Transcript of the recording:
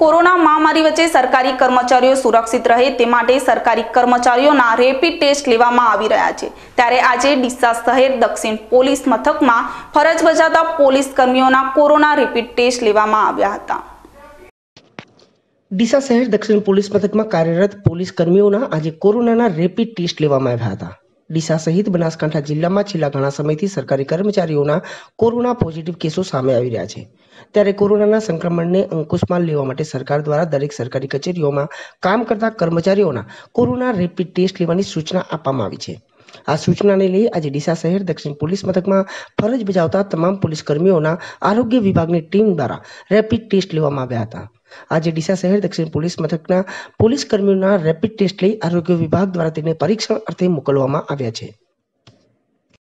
Corona મહામારી વચ્ચે સરકારી કર્મચારીઓ સુરક્ષિત રહે તે માટે સરકારી કર્મચારીઓના રેપિડ ટેસ્ટ લેવામાં આવી રહ્યા છે। ત્યારે આજે ડીસા શહેર દક્ષિણ પોલીસ મથકમાં ફરજ બજાવતા પોલીસ કર્મીઓના કોરોના રેપિડ ટેસ્ટ લેવામાં આવ્યા હતા। ડીસા શહેર દક્ષિણ પોલીસ મથકમાં કાર્યરત પોલીસ કર્મીઓના આજે કોરોનાના રેપિડ ટેસ્ટ લેવામાં આવ્યા હતા। ડીસા સહિત બનાસકાંઠા જિલ્લામાં છેલ્લા ઘણા સમયથી સરકારી કર્મચારીઓના કોરોના પોઝિટિવ કેસો સામે આવી રહ્યા છે। ત્યારે કોરોનાના સંક્રમણને અંકુશમાં લેવા માટે સરકાર દ્વારા દરેક સરકારી કચેરીઓમાં કામ કરતા કર્મચારીઓના કોરોના રેપિડ ટેસ્ટ લેવાની સૂચના આપવામાં આવી છે। આ સૂચનાને લઈ આજે ડીસા શહેર દક્ષિણ પોલીસ મથકમાં ફરજ બજાવતા તમામ પોલીસ કર્મીઓના આરોગ્ય વિભાગની ટીમ દ્વારા રેપિડ ટેસ્ટ લેવામાં આવ્યા હતા। આજે ડીસા શહેર દક્ષિણ પોલીસ મથકના પોલીસ કર્મીઓના રેપિડ ટેસ્ટ લઈ આરોગ્ય વિભાગ દ્વારા તેને પરીક્ષણ અર્થે મોકલવામાં આવ્યા છે।